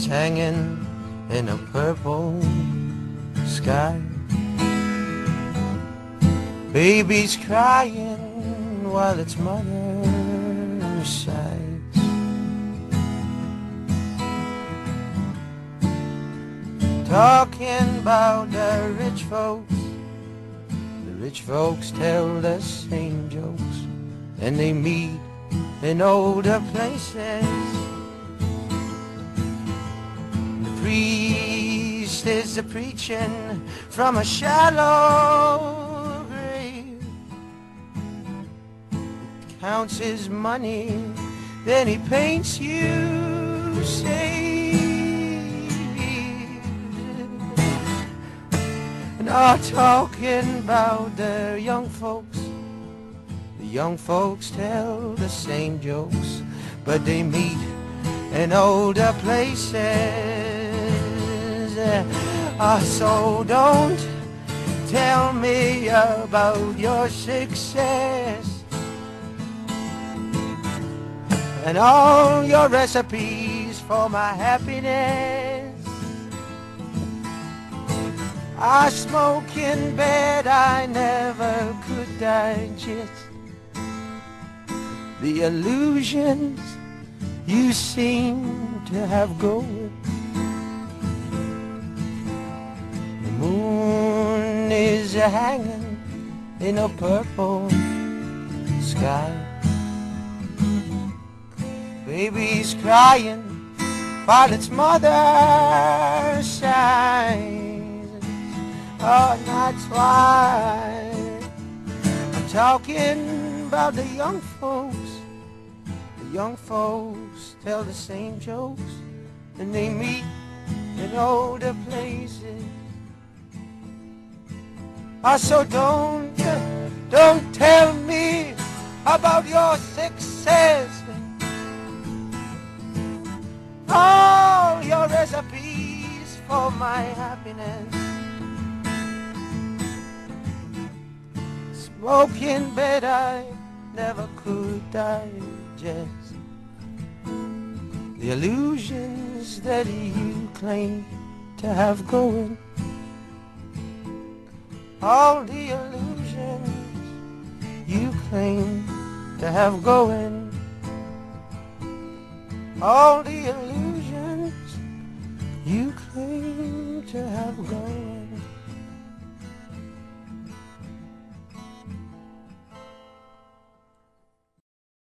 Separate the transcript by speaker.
Speaker 1: hanging in a purple sky. Baby's crying while its mother sighs. Talking about the rich folks. The rich folks tell the same jokes, and they meet in older places. The priest is preaching from a shallow grave. He counts his money, then he paints you saved. And are talking about the young folks. The young folks tell the same jokes, but they meet in older places. So don't tell me about your success and all your recipes for my happiness. I smoke in bed, I never could digest the illusions you seem to have going. The moon is hanging in a purple sky. Baby's crying while its mother sighs. Oh, and that's why I'm talking about the young folks. The young folks tell the same jokes, and they meet in older places. So don't tell me about your success, all your recipes for my happiness. Smoke in bed I never could digest the illusions that you claim to have going. All the illusions you claim to have going. All the illusions you claim to have going.